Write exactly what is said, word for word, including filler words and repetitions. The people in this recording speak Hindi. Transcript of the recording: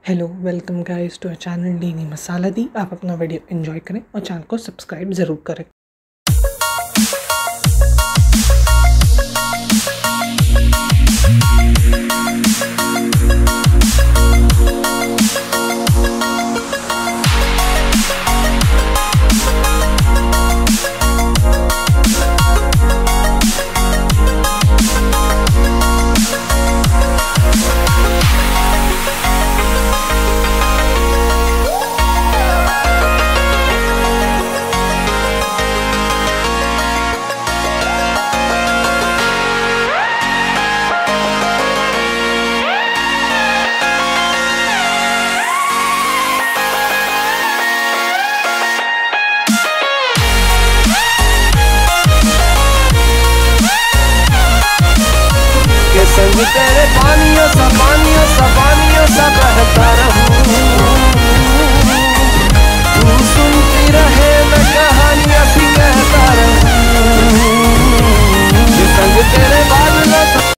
Hello welcome guys to channel डीनी मसाला दी। आप अपना वीडियो एंजॉय करें और चैनल को सब्सक्राइब ज़रूर करें। संग तेरे पानियों सा पानियों सा पानियों सा